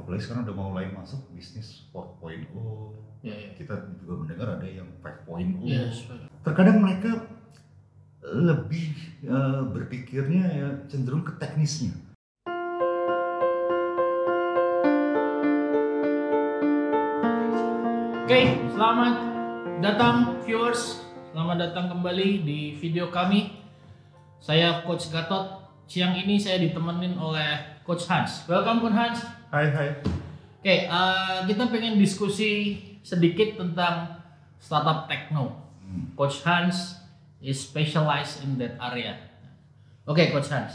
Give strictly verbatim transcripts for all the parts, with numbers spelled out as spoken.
apalagi sekarang udah mulai masuk bisnis empat titik nol. Ya, ya. Kita juga mendengar ada yang lima titik nol. Yes. Terkadang mereka lebih uh, berpikirnya ya cenderung ke teknisnya. Oke, okay, selamat datang viewers, selamat datang kembali di video kami. Saya Coach Gatot. Siang ini saya ditemenin oleh Coach Hans. Welcome Coach Hans. Hai hai. Oke, okay, uh, kita pengen diskusi sedikit tentang startup techno. Hmm. Coach Hans is specialized in that area. Oke, okay, Coach Hans.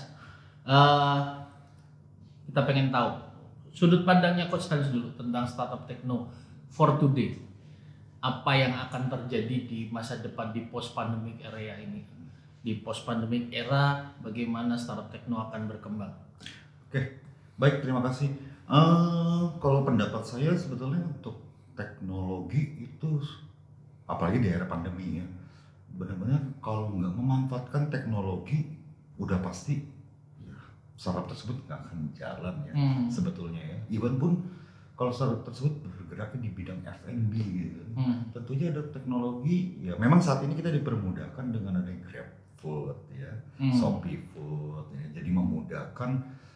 Uh, kita pengen tahu sudut pandangnya Coach Hans dulu tentang startup techno for today. Apa yang akan terjadi di masa depan di post pandemic area ini? Di post pandemic era, bagaimana startup techno akan berkembang? Oke, baik, terima kasih. Uh, kalau pendapat saya sebetulnya untuk teknologi itu, apalagi di era pandemi ya, benar-benar kalau nggak memanfaatkan teknologi, udah pasti ya, startup tersebut nggak akan jalan ya, hmm. sebetulnya ya. Even pun kalau startup tersebut bergerak di bidang F and B gitu, hmm. tentunya ada teknologi. Ya, memang saat ini kita dipermudahkan dengan adanya Grab Food ya, hmm. Shopee Food ya, jadi memudahkan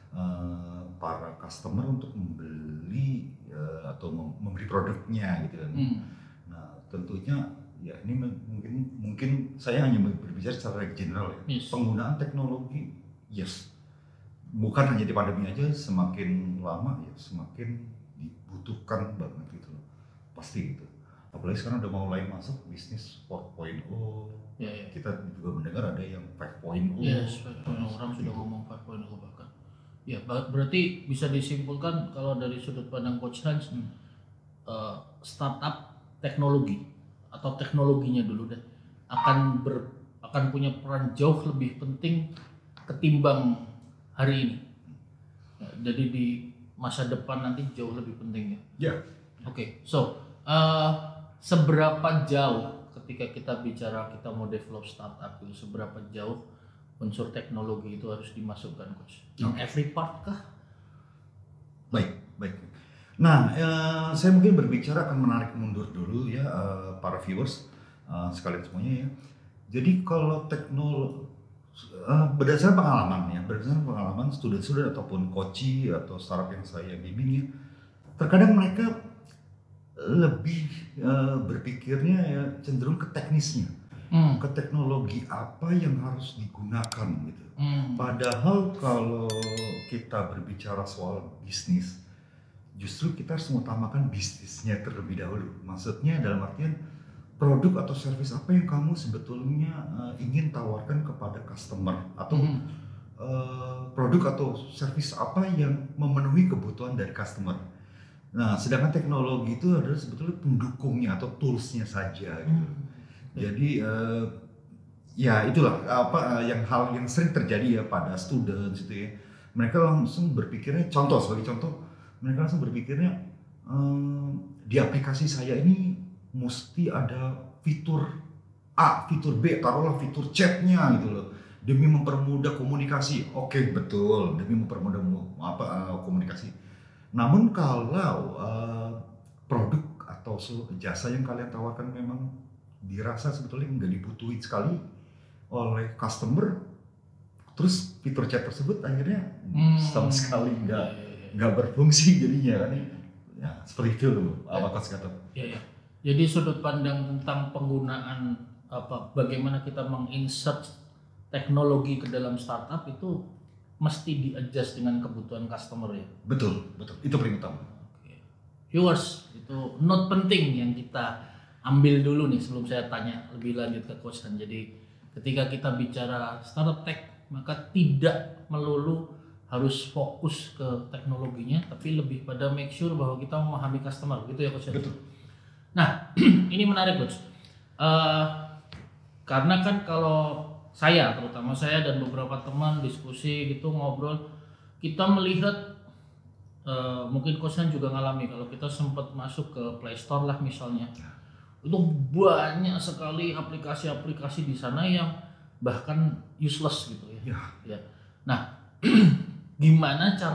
uh, para customer untuk membeli uh, atau mem- membeli produknya gitu kan. Hmm. Nah, tentunya ya ini mungkin mungkin saya hanya berbicara secara general ya. Yes. Penggunaan teknologi, yes, bukan hanya di pandemi aja, semakin lama ya semakin dibutuhkan banget gitu loh, pasti gitu. Apalagi sekarang udah mulai masuk bisnis empat titik nol. Ya, ya. Kita juga mendengar ada yang lima titik nol. Yes, orang sudah ngomong lima titik nol bahkan. Ya, berarti bisa disimpulkan kalau dari sudut pandang Coach Hans, hmm. uh, startup teknologi atau teknologinya dulu deh akan ber, akan punya peran jauh lebih penting ketimbang hari ini. Ya, jadi di masa depan nanti jauh lebih penting ya. Ya. Oke, okay. so uh, seberapa jauh ketika kita bicara kita mau develop startup itu, seberapa jauh unsur teknologi itu harus dimasukkan, Coach? In okay. every part kah? Baik, baik. Nah, eh, saya mungkin berbicara akan menarik mundur dulu ya eh, para viewers eh, sekalian semuanya ya. Jadi kalau teknologi eh, berdasarkan pengalaman ya, berdasarkan pengalaman student-student ataupun coachee atau startup yang saya bimbing ya, terkadang mereka lebih uh, berpikirnya ya cenderung ke teknisnya, hmm. ke teknologi apa yang harus digunakan gitu. Hmm. Padahal kalau kita berbicara soal bisnis, justru kita harus mengutamakan bisnisnya terlebih dahulu. Maksudnya dalam artian produk atau service apa yang kamu sebetulnya uh, ingin tawarkan kepada customer, atau hmm. uh, produk atau service apa yang memenuhi kebutuhan dari customer. Nah, sedangkan teknologi itu adalah sebetulnya pendukungnya atau toolsnya saja gitu. Hmm. Jadi uh, ya itulah apa uh, yang hal yang sering terjadi ya pada students itu ya. Mereka langsung berpikirnya, contoh sebagai contoh, mereka langsung berpikirnya uh, di aplikasi saya ini mesti ada fitur A, fitur B, taruhlah fitur chatnya gitu loh, demi mempermudah komunikasi. Oke, betul, demi mempermudah apa uh, komunikasi. Namun kalau uh, produk atau jasa yang kalian tawarkan memang dirasa sebetulnya nggak dibutuhin sekali oleh customer, terus fitur chat tersebut akhirnya hmm. sama sekali nggak nggak berfungsi jadinya kan ya, seperti itu loh apa Coach Gatot. Ya, ya. Jadi sudut pandang tentang penggunaan apa bagaimana kita menginsert teknologi ke dalam startup itu mesti di-adjust dengan kebutuhan customer ya? Betul, betul. Itu paling utama. Oke. Viewers, itu note penting yang kita ambil dulu nih sebelum saya tanya lebih lanjut ke Coach Han. Jadi ketika kita bicara startup tech, maka tidak melulu harus fokus ke teknologinya, tapi lebih pada make sure bahwa kita memahami customer, gitu ya Coach Han? Betul. Nah, ini menarik Coach. Uh, karena kan kalau saya, terutama saya dan beberapa teman diskusi gitu ngobrol, kita melihat uh, mungkin Coach Han juga ngalami kalau kita sempat masuk ke Play Store lah misalnya, itu banyak sekali aplikasi-aplikasi di sana yang bahkan useless gitu ya. Ya. Ya. Nah, gimana caranya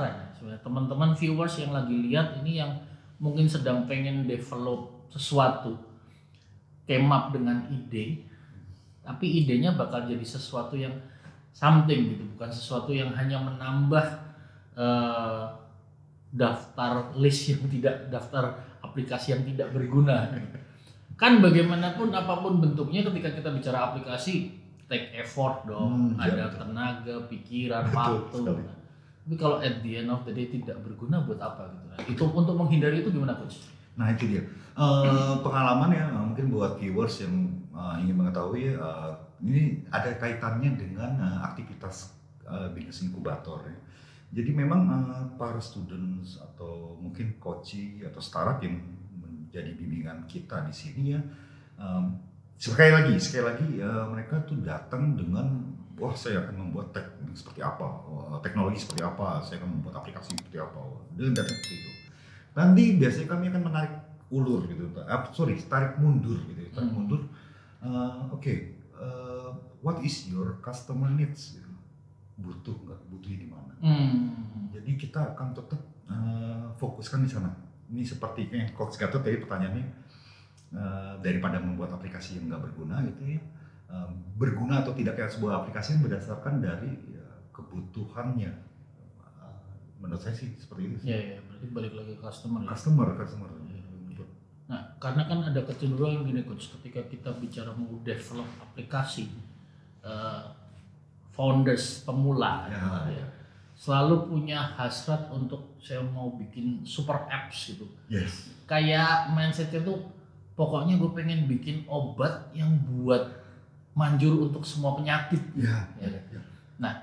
sebenarnya teman-teman viewers yang lagi lihat ini yang mungkin sedang pengen develop sesuatu, came up dengan ide, tapi idenya bakal jadi sesuatu yang something gitu, bukan sesuatu yang hanya menambah uh, daftar list yang tidak, daftar aplikasi yang tidak berguna. Kan bagaimanapun apapun bentuknya, ketika kita bicara aplikasi take effort dong, hmm, ada ya, tenaga, pikiran, waktu. Tapi kalau at the end of the day tidak berguna, buat apa gitu? Nah, itu untuk menghindari itu gimana coach? Nah itu dia uh, pengalaman ya, mungkin buat viewers yang uh, ingin mengetahui uh, ini ada kaitannya dengan uh, aktivitas uh, business inkubator ya. Jadi memang uh, para students atau mungkin coaching atau startup yang menjadi bimbingan kita di sini ya, um, sekali lagi sekali lagi uh, mereka tuh datang dengan wah saya akan membuat teknik seperti apa, uh, teknologi seperti apa, saya akan membuat aplikasi seperti apa, dan datang seperti itu. Nanti biasanya kami akan menarik ulur gitu, uh, sorry tarik mundur gitu, tarik hmm. mundur. Uh, Oke, okay, uh, what is your customer needs? Gitu. Butuh nggak? Butuhnya di mana? Hmm. Jadi kita akan tetap uh, fokuskan di sana. Ini seperti kayak Coach Gatot tadi pertanyaannya, uh, daripada membuat aplikasi yang nggak berguna gitu ya, uh, berguna atau tidak kayak sebuah aplikasi yang berdasarkan dari ya, kebutuhannya. Uh, menurut saya sih seperti itu. Iya, ya, berarti balik lagi ke customer. Customer, ya? customer. Ya, ya. Nah, karena kan ada kecenderungan gini Coach, ketika kita bicara mau develop aplikasi, uh, founders pemula ya, ya, ya, selalu punya hasrat untuk saya mau bikin super apps gitu. Yes. Kayak mindsetnya tuh pokoknya gue pengen bikin obat yang buat manjur untuk semua penyakit. Ya. Ya. Ya. Nah,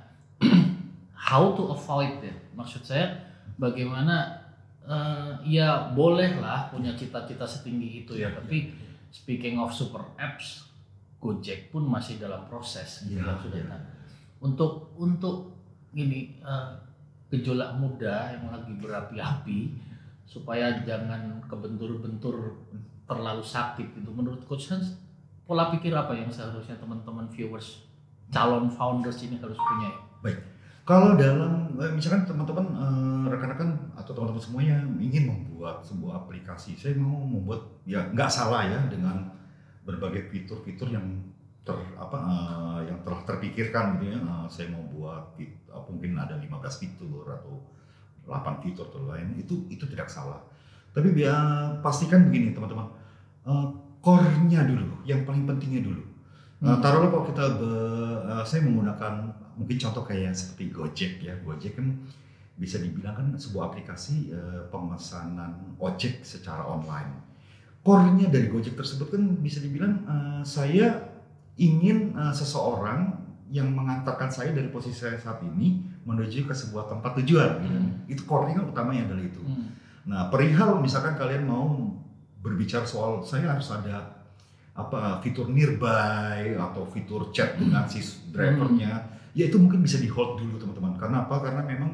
how to avoid it? Maksud saya bagaimana uh, ya bolehlah punya cita-cita setinggi itu ya, ya tapi ya. Speaking of super apps, Gojek pun masih dalam proses. Ya, yang sudah ya. Untuk untuk gini uh, gejolak muda yang lagi berapi-api supaya jangan kebentur-bentur terlalu sakit gitu. Menurut Coach Hans, pola pikir apa yang seharusnya teman-teman viewers calon founders ini harus punya? Baik, kalau dalam misalkan teman-teman uh, rekan-rekan atau teman-teman semuanya ingin membuat sebuah aplikasi, saya mau membuat ya nggak salah ya dengan berbagai fitur-fitur yang ter apa uh, yang telah terpikirkan gitu ya. Uh, saya mau buat uh, mungkin ada lima belas fitur atau delapan fitur atau lain, itu itu tidak salah. Tapi biar pastikan begini teman-teman, uh, core-nya dulu, yang paling pentingnya dulu. Uh, hmm. Taruhlah kalau kita be, uh, saya menggunakan mungkin contoh kayak seperti Gojek ya. Gojek kan bisa dibilang kan sebuah aplikasi uh, pemesanan ojek secara online. Core-nya dari Gojek tersebut kan bisa dibilang uh, saya ingin uh, seseorang yang mengantarkan saya dari posisi saya saat ini menuju ke sebuah tempat tujuan. Gitu. Hmm. Itu core-nya kan utamanya adalah itu. Hmm. Nah, perihal misalkan kalian mau berbicara soal saya harus ada apa fitur nearby atau fitur chat dengan si drivernya, hmm. ya itu mungkin bisa di hold dulu teman-teman. Karena apa? Karena memang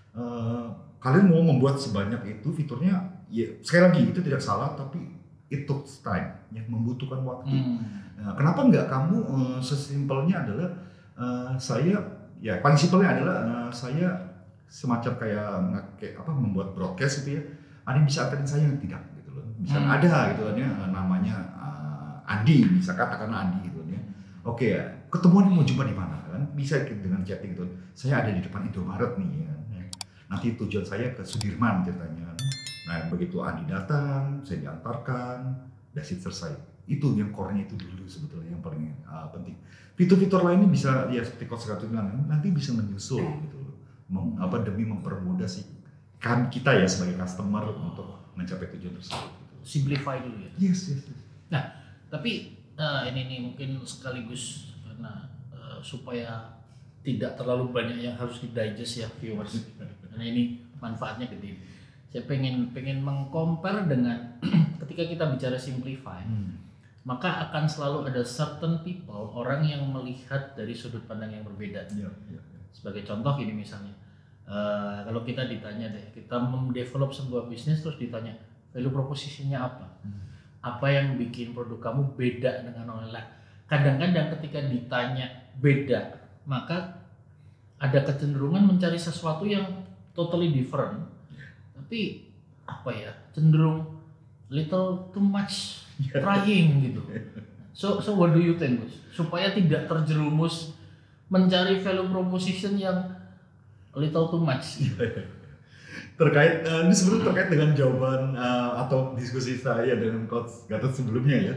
uh, kalian mau membuat sebanyak itu fiturnya, ya sekali lagi itu tidak salah, tapi it took time, ya membutuhkan waktu. Hmm. Nah, kenapa nggak kamu uh, sesimpelnya adalah uh, saya, ya paling simpelnya adalah uh, saya semacam kayak kayak apa membuat broadcast gitu ya. Ada yang bisa anterin saya tidak gitu loh. Misalnya hmm. ada gitu kan ya namanya uh, Andi, bisa katakan Andi gitu ya. Oke ya, ketemuan mau jumpa di mana kan? Bisa dengan chatting gitu. Saya ada di depan Indomaret nih ya. Nanti tujuan saya ke Sudirman ceritanya. Nah begitu Andi datang, saya diantarkan, that's it selesai. Itu yang core-nya itu dulu sebetulnya yang paling uh, penting. Fitur-fitur lainnya bisa ya seperti Coach Gatot bilang nanti bisa menyusul gitu loh. Mem, apa demi mempermudah sih kan kita ya sebagai customer oh. untuk mencapai tujuan tersebut. Gitu. Simplify dulu ya. Yes, yes, yes. Nah, tapi uh, ini nih mungkin sekaligus karena uh, supaya tidak terlalu banyak yang harus di-digest ya viewers. Karena ini manfaatnya gede. Saya pengen pengen mengcompare dengan ketika kita bicara simplify, hmm. maka akan selalu ada certain people, orang yang melihat dari sudut pandang yang berbeda. Ya, ya, ya. Sebagai contoh gini misalnya, uh, kalau kita ditanya deh, kita mendevelop sebuah bisnis terus ditanya value proposition-nya apa, hmm. apa yang bikin produk kamu beda dengan orang lain. Kadang-kadang ketika ditanya beda, maka ada kecenderungan mencari sesuatu yang totally different, tapi apa ya, cenderung little too much trying gitu. So so what do you think, Gus? Supaya tidak terjerumus mencari value proposition yang little too much. Terkait uh, ini sebenarnya terkait dengan jawaban uh, atau diskusi saya dengan Coach Gatot sebelumnya ya.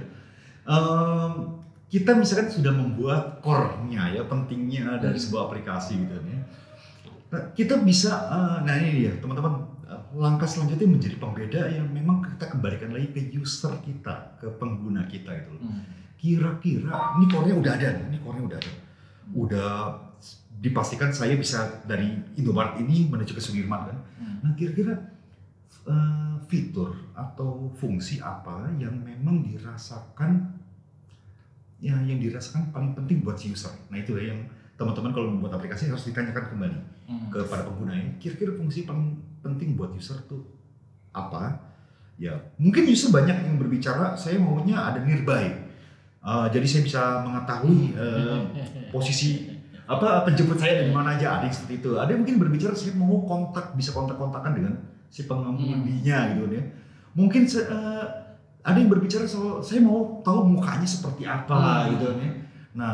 Um, kita misalkan sudah membuat core-nya ya, pentingnya dari sebuah aplikasi gitu ya. Nah, kita bisa, uh, nah ini ya teman-teman, uh, langkah selanjutnya menjadi pembeda yang memang kita kembalikan lagi ke user kita, ke pengguna kita gitu loh. Hmm. Kira-kira ini core-nya udah ada, ini core-nya udah ada, udah dipastikan saya bisa dari Indomaret ini menuju ke Sudirman kan. Hmm. Nah kira-kira uh, fitur atau fungsi apa yang memang dirasakan ya yang dirasakan paling penting buat si user. Nah itu ya yang teman-teman kalau membuat aplikasi harus ditanyakan kembali hmm. kepada penggunanya. Kira-kira fungsi paling penting buat user tuh apa? Ya mungkin user banyak yang berbicara saya maunya ada nearby. Uh, jadi saya bisa mengetahui uh, posisi apa penjemput saya di mana aja, ada yang seperti itu. Ada yang mungkin berbicara saya mau kontak, bisa kontak-kontakan dengan si pengemudinya hmm. gitu ya. Mungkin uh, ada yang berbicara soal saya mau tahu mukanya seperti apa hmm. gitu ya. Nah,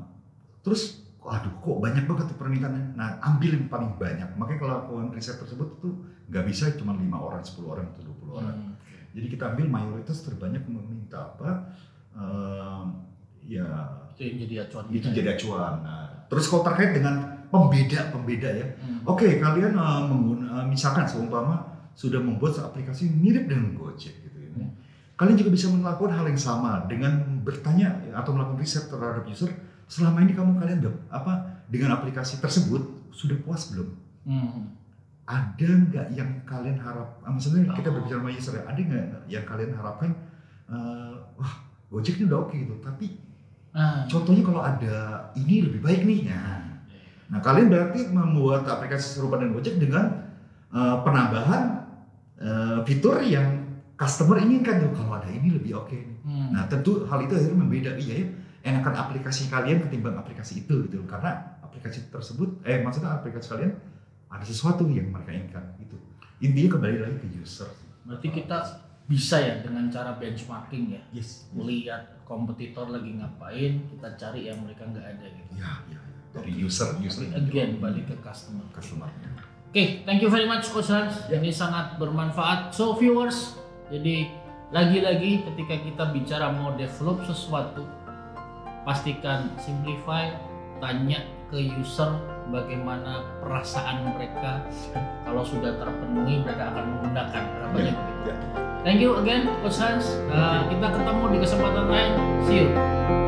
terus aduh kok banyak banget permintaannya. Nah, ambil yang paling banyak. Makanya kalau lakukan riset tersebut tuh nggak bisa cuma lima orang, sepuluh orang atau dua puluh orang. Hmm. Jadi kita ambil mayoritas terbanyak meminta apa uh, ya itu yang jadi acuan. Itu jadi acuan. Nah, terus kalau terkait dengan pembeda-pembeda ya, hmm. oke okay, kalian uh, mengguna, uh, misalkan seumpama sudah membuat aplikasi mirip dengan Gojek gitu ya, hmm. kalian juga bisa melakukan hal yang sama dengan bertanya atau melakukan riset terhadap user. Selama ini kamu kalian apa dengan aplikasi tersebut sudah puas belum? Hmm. Ada nggak yang kalian harap? Uh, maksudnya kita berbicara sama user, ada nggak yang kalian harapkan? Uh, wah Gojek ini udah oke okay gitu, tapi Ah. contohnya kalau ada ini lebih baik nih. Nah, nah kalian berarti membuat aplikasi serupa dengan Gojek dengan uh, penambahan uh, fitur yang customer inginkan tuh. Kalau ada ini lebih oke okay nih. Hmm. Nah tentu hal itu akhirnya membeda. Iya ya, enakan aplikasi kalian ketimbang aplikasi itu gitu. Karena aplikasi tersebut, eh maksudnya aplikasi kalian ada sesuatu yang mereka inginkan itu. Intinya kembali lagi ke user. Berarti kita bisa ya dengan cara benchmarking ya, yes. melihat kompetitor lagi ngapain, kita cari yang mereka nggak ada gitu. Ya, ya, ya. Dari user, user. Again balik ke customer. Customer. Oke, okay, thank you very much Coach Hans. Ya. Ini sangat bermanfaat. So viewers, jadi lagi-lagi ketika kita bicara mau develop sesuatu, pastikan simplify, tanya ke user bagaimana perasaan mereka. Kalau sudah terpenuhi mereka akan menggunakan. Harapannya ya, begitu. Ya. Thank you again Coach Hans. Uh, kita ketemu di kesempatan lain. See you.